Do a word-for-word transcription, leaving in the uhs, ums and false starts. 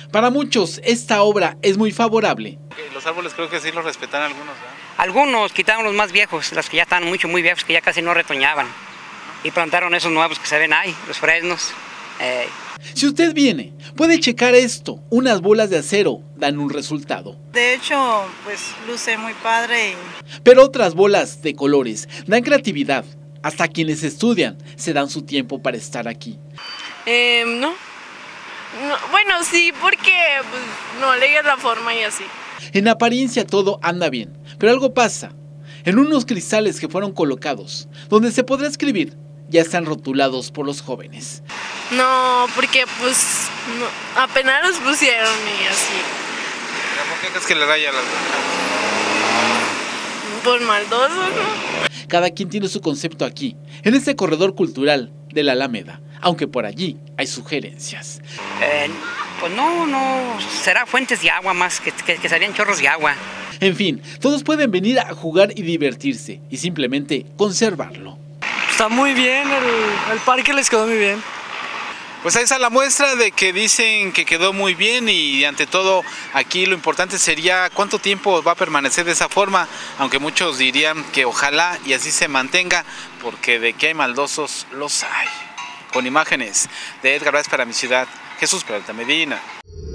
Para muchos, esta obra es muy favorable. Los árboles creo que sí los respetan algunos, ¿verdad? Algunos quitaron los más viejos, los que ya están mucho, muy viejos, que ya casi no retoñaban. Y plantaron esos nuevos que se ven ahí, los fresnos. Eh. Si usted viene, puede checar esto. Unas bolas de acero dan un resultado. De hecho, pues luce muy padre. Y... Pero otras bolas de colores dan creatividad. Hasta quienes estudian se dan su tiempo para estar aquí. Eh, no. no. Bueno, sí, porque pues, no lees la forma y así. En apariencia todo anda bien, pero algo pasa. En unos cristales que fueron colocados, donde se podrá escribir, ya están rotulados por los jóvenes. No, porque pues no, apenas los pusieron y así. ¿Por qué crees que le raya las Por maldoso, ¿no? Cada quien tiene su concepto aquí, en este corredor cultural de la Alameda, aunque por allí hay sugerencias. Eh, pues no, no, será fuentes de agua más, que, que, que serían chorros de agua. En fin, todos pueden venir a jugar y divertirse, y simplemente conservarlo. Está muy bien, el, el parque les quedó muy bien. Pues ahí está la muestra de que dicen que quedó muy bien y ante todo aquí lo importante sería cuánto tiempo va a permanecer de esa forma, aunque muchos dirían que ojalá y así se mantenga, porque de que hay maldosos los hay. Con imágenes de Edgar Vázquez para Mi Ciudad, Jesús Peralta Medina.